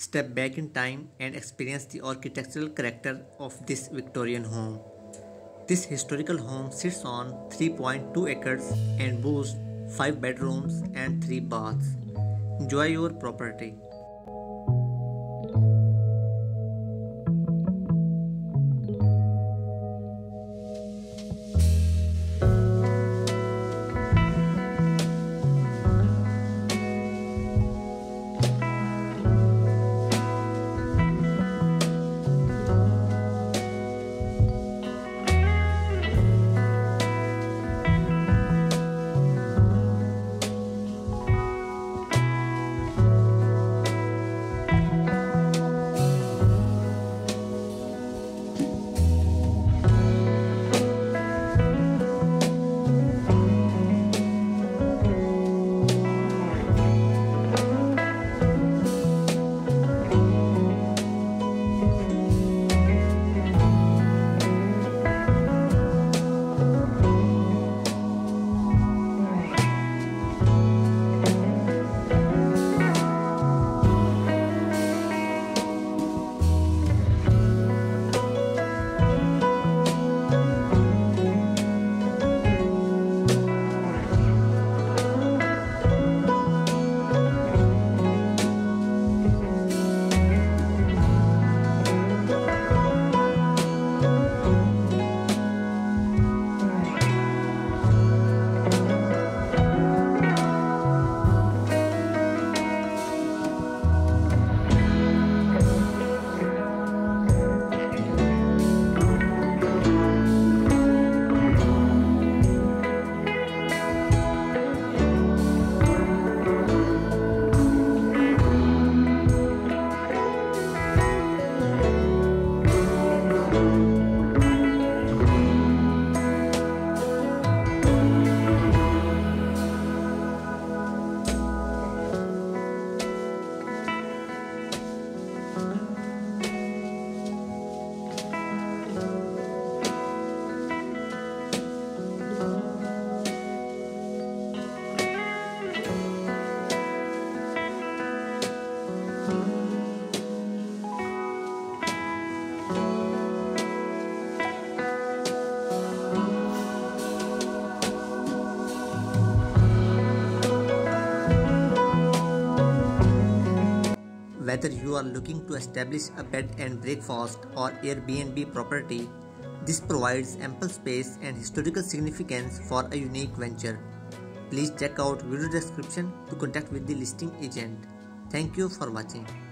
Step back in time and experience the architectural character of this Victorian home. This historical home sits on 3.2 acres and boasts 5 bedrooms and 3 baths. Enjoy your property. Whether you are looking to establish a bed and breakfast or Airbnb property, this provides ample space and historical significance for a unique venture. Please check out video description to contact with the listing agent. Thank you for watching.